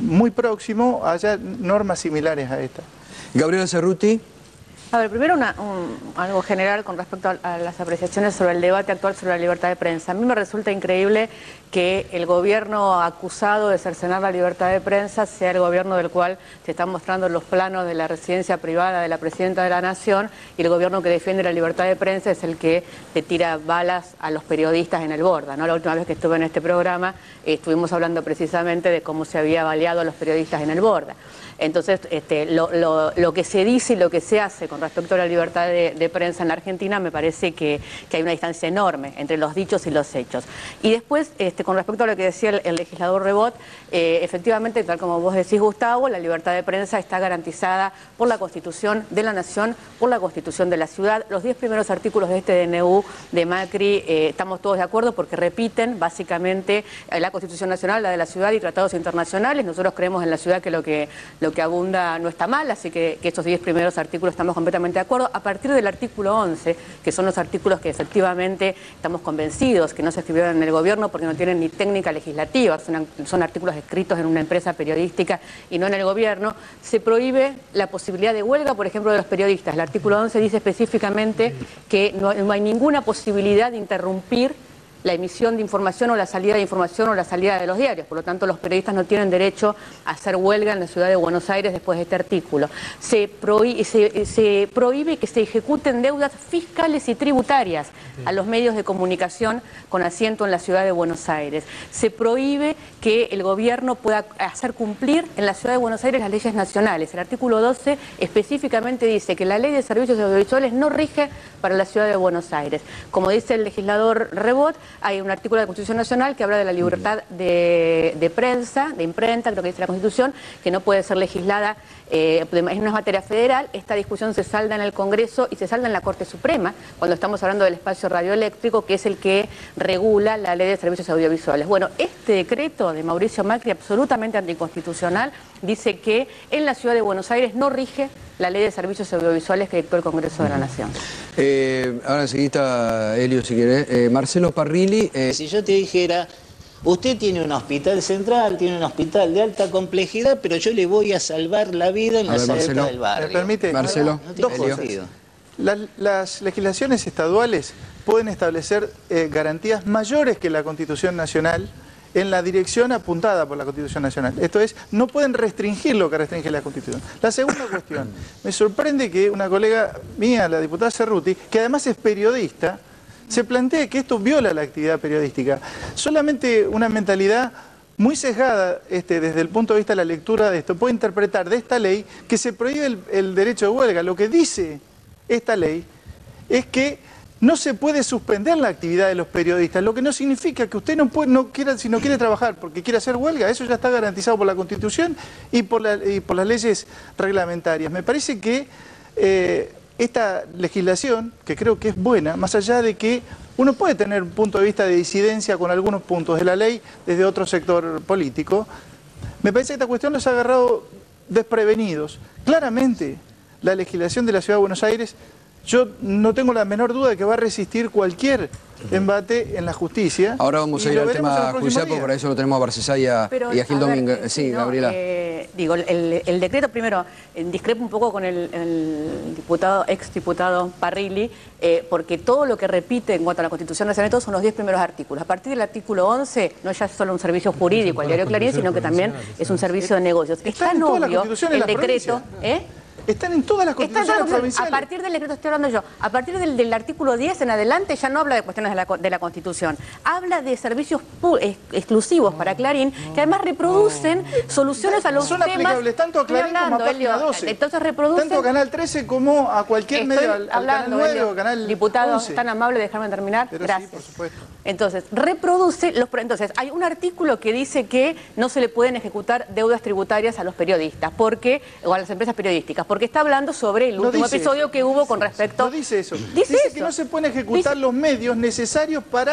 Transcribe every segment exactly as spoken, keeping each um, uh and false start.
muy próximo haya normas similares a esta. Gabriela Cerruti. A ver, primero una, un, algo general con respecto a, a las apreciaciones sobre el debate actual sobre la libertad de prensa. A mí me resulta increíble que el gobierno acusado de cercenar la libertad de prensa sea el gobierno del cual se están mostrando los planos de la residencia privada de la Presidenta de la Nación, y el gobierno que defiende la libertad de prensa es el que le tira balas a los periodistas en el Borda, ¿no? La última vez que estuve en este programa eh, estuvimos hablando precisamente de cómo se había baleado a los periodistas en el Borda. Entonces, este, lo, lo, lo que se dice y lo que se hace con respecto a la libertad de, de prensa en la Argentina, me parece que, que hay una distancia enorme entre los dichos y los hechos. Y después, este, con respecto a lo que decía el, el legislador Rebot, eh, efectivamente, tal como vos decís, Gustavo, la libertad de prensa está garantizada por la Constitución de la Nación, por la Constitución de la Ciudad. Los diez primeros artículos de este D N U de Macri, eh, estamos todos de acuerdo porque repiten básicamente la Constitución Nacional, la de la Ciudad y tratados internacionales. Nosotros creemos en la ciudad que lo que... lo que abunda no está mal, así que, que estos diez primeros artículos estamos completamente de acuerdo. A partir del artículo once, que son los artículos que efectivamente estamos convencidos que no se escribieron en el gobierno porque no tienen ni técnica legislativa, son, son artículos escritos en una empresa periodística y no en el gobierno, se prohíbe la posibilidad de huelga, por ejemplo, de los periodistas. El artículo once dice específicamente que no, no hay ninguna posibilidad de interrumpir la emisión de información o la salida de información o la salida de los diarios. Por lo tanto, los periodistas no tienen derecho a hacer huelga en la ciudad de Buenos Aires después de este artículo. Se, prohí se, se prohíbe que se ejecuten deudas fiscales y tributarias a los medios de comunicación con asiento en la ciudad de Buenos Aires. Se prohíbe que el gobierno pueda hacer cumplir en la ciudad de Buenos Aires las leyes nacionales. El artículo doce específicamente dice que la ley de servicios audiovisuales no rige para la ciudad de Buenos Aires. Como dice el legislador Rebot, hay un artículo de la Constitución Nacional que habla de la libertad de, de prensa, de imprenta, creo que dice la Constitución, que no puede ser legislada eh, en una materia federal. Esta discusión se salda en el Congreso y se salda en la Corte Suprema, cuando estamos hablando del espacio radioeléctrico, que es el que regula la ley de servicios audiovisuales. Bueno, este decreto de Mauricio Macri, absolutamente anticonstitucional, dice que en la ciudad de Buenos Aires no rige la ley de servicios audiovisuales que dictó el Congreso de la Nación. Eh, ahora enseguida, Elio, si querés. Eh, Marcelo Parrilli. Eh... Si yo te dijera, usted tiene un hospital central, tiene un hospital de alta complejidad, pero yo le voy a salvar la vida en a la saleta del barrio. ¿Me permite? Marcelo. No, no Dos cosas. Las, las legislaciones estaduales pueden establecer eh, garantías mayores que la Constitución Nacional en la dirección apuntada por la Constitución Nacional. Esto es, no pueden restringir lo que restringe la Constitución. La segunda cuestión, me sorprende que una colega mía, la diputada Cerruti, que además es periodista, se plantee que esto viola la actividad periodística. Solamente una mentalidad muy sesgada este, desde el punto de vista de la lectura de esto puede interpretar de esta ley que se prohíbe el, el derecho de huelga. Lo que dice esta ley es que no se puede suspender la actividad de los periodistas, lo que no significa que usted no puede, no quiera, si no quiere trabajar porque quiere hacer huelga, eso ya está garantizado por la Constitución y por, la, y por las leyes reglamentarias. Me parece que eh, esta legislación, que creo que es buena, más allá de que uno puede tener un punto de vista de disidencia con algunos puntos de la ley desde otro sector político, me parece que esta cuestión los ha agarrado desprevenidos. Claramente, la legislación de la Ciudad de Buenos Aires, yo no tengo la menor duda de que va a resistir cualquier embate en la justicia. Ahora vamos a ir al tema judicial, porque para eso lo tenemos a Barcesá y a, y a Gil Domínguez. Eh, sí, no, Gabriela. Eh, digo, el, el decreto, primero, eh, discrepo un poco con el, el diputado, ex diputado Parrilli, eh, porque todo lo que repite en cuanto a la Constitución Nacional todos son los diez primeros artículos. A partir del artículo once, no ya es solo un servicio jurídico, el diario Clarín, sino que también es un servicio de negocios. Es tan obvio el decreto... ¿eh? Están en todas las constituciones provinciales. A partir del decreto estoy hablando yo, a partir del, del artículo diez en adelante ya no habla de cuestiones de la, de la Constitución, habla de servicios ex, exclusivos para Clarín, que además reproducen soluciones a los son temas... Son aplicables tanto a Clarín hablando, como a Página Elio, doce. Entonces reproducen... Tanto a Canal trece como a cualquier estoy medio, al, hablando, al Canal nueve Elio, o Canal diputado, once. tan amable de dejarme terminar. Pero gracias. Sí, por supuesto. Entonces, reproduce... los Entonces, hay un artículo que dice que no se le pueden ejecutar deudas tributarias a los periodistas, porque o a las empresas periodísticas, porque está hablando sobre el último no episodio eso. que hubo con respecto... No dice eso. Dice, dice eso. que no se pueden ejecutar dice... los medios necesarios para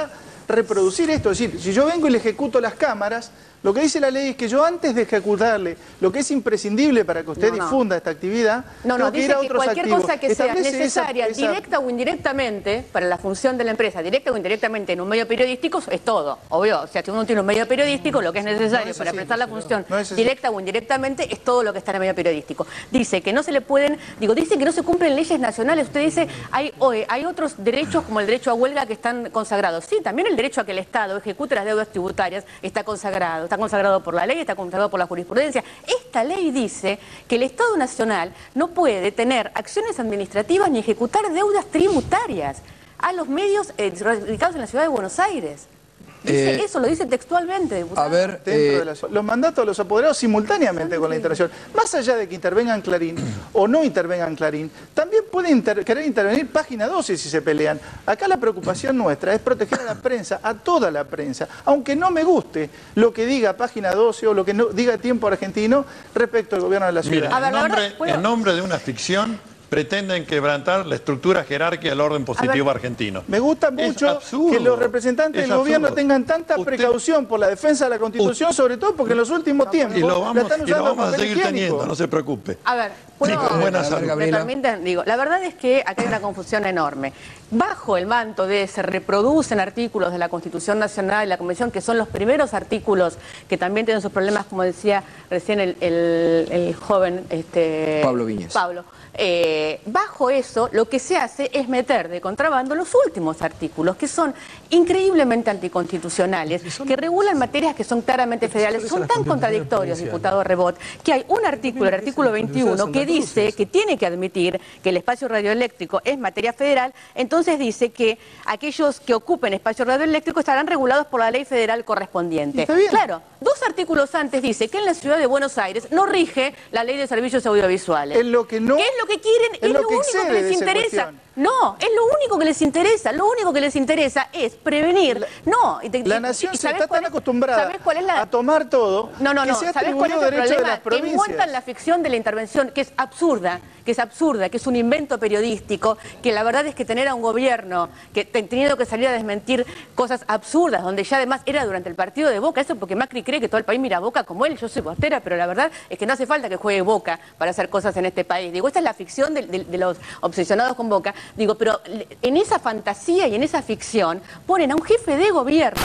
reproducir esto. Es decir, si yo vengo y le ejecuto las cámaras, lo que dice la ley es que yo antes de ejecutarle lo que es imprescindible para que usted No, no. difunda esta actividad, No, no, tengo que ir dice a que otros cualquier activos. cosa que sea Establece necesaria, esa- esa- directa o indirectamente, para la función de la empresa, directa o indirectamente en un medio periodístico, es todo, obvio. O sea, si uno tiene un medio periodístico, lo que es necesario No es para así, prestar la no, función no es así. directa o indirectamente es todo lo que está en el medio periodístico. Dice que no se le pueden, digo, dice que no se cumplen leyes nacionales. Usted dice, hay, oye, hay otros derechos como el derecho a huelga que están consagrados. Sí, también el derecho a que el Estado ejecute las deudas tributarias está consagrado. Está consagrado por la ley, está consagrado por la jurisprudencia. Esta ley dice que el Estado Nacional no puede tener acciones administrativas ni ejecutar deudas tributarias a los medios eh, radicados en la ciudad de Buenos Aires. Dice Eh, eso, lo dice textualmente, diputado. A ver, Dentro eh, de la- los mandatos de los apoderados simultáneamente con la intervención. Más allá de que intervengan Clarín o no intervengan Clarín, también puede inter- querer intervenir Página doce si se pelean. Acá la preocupación nuestra es proteger a la prensa, a toda la prensa, aunque no me guste lo que diga Página doce o lo que no, diga Tiempo Argentino respecto al gobierno de la ciudad. Mira, A ver, en la verdad, nombre, ¿puedo? en nombre de una ficción pretenden quebrantar la estructura jerárquica del orden positivo argentino. Me gusta Es mucho absurdo, que los representantes es del gobierno absurdo. tengan tanta Usted- precaución por la defensa de la Constitución, sobre todo porque en los últimos tiempos Y lo la vamos, están y lo usando vamos a papel seguir higiénico. teniendo, no se preocupe. A ver, ¿puedo, Sí, con buena A ver, salud. me Gabriela. permiten? Digo, la verdad es que acá hay una confusión enorme. Bajo el manto de se reproducen artículos de la Constitución Nacional y la Convención, que son los primeros artículos que también tienen sus problemas, como decía recién el, el- el joven este, Pablo Viñez. Pablo. Eh, bajo eso, lo que se hace es meter de contrabando los últimos artículos, que son increíblemente anticonstitucionales, que regulan materias que son claramente federales. Son tan contradictorios, diputado Rebot, que hay un artículo, el artículo veintiuno, que dice que tiene que admitir que el espacio radioeléctrico es materia federal. Entonces dice que aquellos que ocupen espacio radioeléctrico estarán regulados por la ley federal correspondiente. Está bien. Claro, dos artículos antes dice que en la ciudad de Buenos Aires no rige la ley de servicios audiovisuales. Es lo que no- ¿Qué es lo que quieren? es Es, lo lo, que único excede que de les esa interesa. cuestión. No, es lo único que les interesa. Lo único que les interesa es prevenir. no. y te- La y- nación y se ¿sabés está cuál tan es- acostumbrada ¿sabés cuál es la- a tomar todo No, no, que no. se ha ¿Sabés cuál es atribuido el derecho de problema? las Que provincias. montan la ficción de la intervención, que es absurda, que es absurda, que es un invento periodístico, que la verdad es que tener a un gobierno que te- teniendo que salir a desmentir cosas absurdas, donde ya además era durante el partido de Boca, eso porque Macri cree que todo el país mira a Boca como él, yo soy bostera, pero la verdad es que no hace falta que juegue Boca para hacer cosas en este país. Digo, esta es la ficción de, de- de los obsesionados con Boca. Digo, pero en esa fantasía y en esa ficción ponen a un jefe de gobierno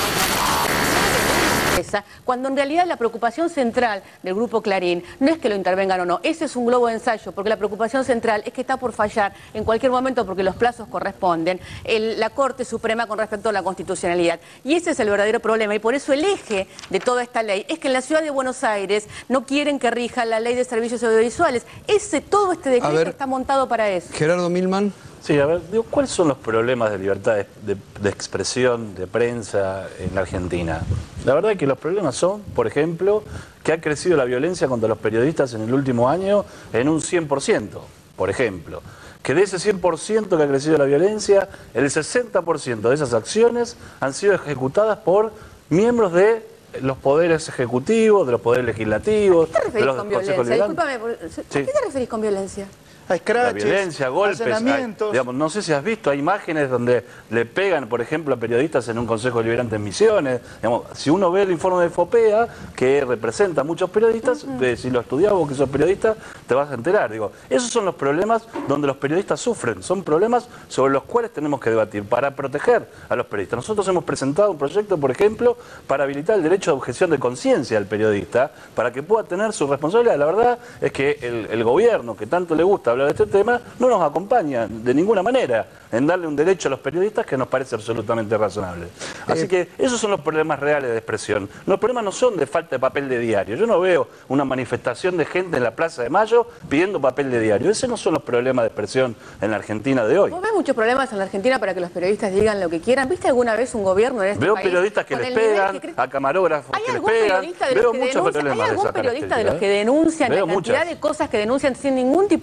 cuando en realidad la preocupación central del Grupo Clarín no es que lo intervengan o no, ese es un globo de ensayo, porque la preocupación central es que está por fallar en cualquier momento porque los plazos corresponden, el- la Corte Suprema con respecto a la constitucionalidad. Y ese es el verdadero problema, y por eso el eje de toda esta ley es que en la ciudad de Buenos Aires no quieren que rija la ley de servicios audiovisuales. Ese, todo este decreto ver. está montado para eso. Gerardo Milman. Sí, a ver, digo, ¿cuáles son los problemas de libertad de, de- de expresión, de prensa en la Argentina? La verdad es que los problemas son, por ejemplo, que ha crecido la violencia contra los periodistas en el último año en un cien por ciento, por ejemplo. Que de ese cien por ciento que ha crecido la violencia, el sesenta por ciento de esas acciones han sido ejecutadas por miembros de los poderes ejecutivos, de los poderes legislativos, ¿A qué te de referís los con consejos violencia? liberales. Discúlpame, ¿a Sí. qué te referís con violencia? A La escraches, violencia, golpes, hay- allanamientos. digamos, no sé si has visto, hay imágenes donde le pegan, por ejemplo, a periodistas en un Consejo Deliberante en Misiones. Digamos, si uno ve el informe de FOPEA, que representa a muchos periodistas, de- si lo estudias vos que sos periodista, te vas a enterar. Digo, esos son los problemas donde los periodistas sufren, son problemas sobre los cuales tenemos que debatir para proteger a los periodistas. Nosotros hemos presentado un proyecto, por ejemplo, para habilitar el derecho de objeción de conciencia al periodista, para que pueda tener su responsabilidad. La verdad es que el, el gobierno, que tanto le gusta hablar de este tema, no nos acompaña de ninguna manera en darle un derecho a los periodistas que nos parece absolutamente razonable. Así que esos son los problemas reales de expresión. Los problemas no son de falta de papel de diario. Yo no veo una manifestación de gente en la Plaza de Mayo pidiendo papel de diario. Esos no son los problemas de expresión en la Argentina de hoy. ¿Vos ves muchos problemas en la Argentina para que los periodistas digan lo que quieran? ¿Viste alguna vez un gobierno en este Veo país periodistas que con les el nivel pegan, que cre- a camarógrafos ¿Hay que les algún pegan. periodista de Veo los que muchos denuncian, problemas ¿hay de algún esa periodista de los característica, que ¿eh? denuncian Veo la cantidad muchas. de cosas que denuncian sin ningún tipo de prueba?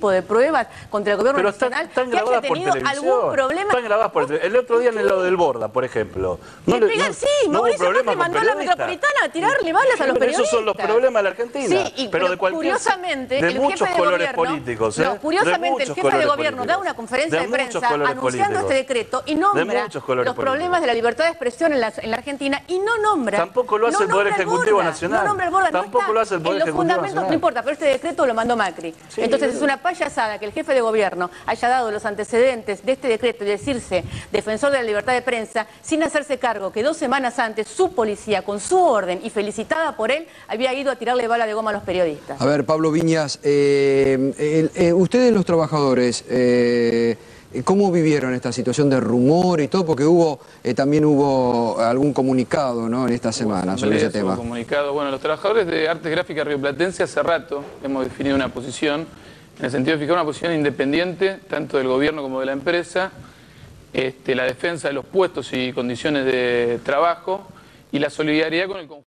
pruebas contra el gobierno Pero nacional están, están que haya grabadas por tenido televisión. algún problema. Están grabadas por el, el otro día en lo del Borda, por ejemplo. No Le le- pegan, no- sí, no hubo Mauricio problema Macri con mandó a la periodistas. metropolitana a tirarle balas a los Pero periodistas. esos son los problemas de la Argentina. Sí, y- pero de cualquier, curiosamente, de el muchos jefe de colores gobierno, políticos. ¿eh? no, curiosamente, De el muchos jefe de colores gobierno da políticos. una conferencia de, De muchos prensa colores anunciando políticos. este decreto y nombra De muchos colores los problemas políticos. de la libertad de expresión en la, en la Argentina y no nombra. Tampoco lo hace no el Poder nombra Ejecutivo Borda, Nacional. No nombra el Borda, no Tampoco está lo hace el Poder en los Ejecutivo fundamentos, Nacional. no importa, pero este decreto lo mandó Macri. Sí, Entonces pero- es una payasada que el jefe de gobierno haya dado los antecedentes de este decreto y decirse defensor de la libertad de prensa sin hacerse cargo que dos semanas antes su policía, con su orden y felicitada por él, había ido a tirarle bala de goma a los periodistas. A ver, Pablo Viñas, eh, el- eh, ustedes los trabajadores, eh, ¿cómo vivieron esta situación de rumor y todo? Porque hubo eh, también hubo algún comunicado, ¿no?, en esta semana sobre ese tema. Comunicado. Bueno, los trabajadores de artes gráficas rioplatense hace rato hemos definido una posición, en el sentido de fijar una posición independiente, tanto del gobierno como de la empresa, este, la defensa de los puestos y condiciones de trabajo y la solidaridad con el conjunto.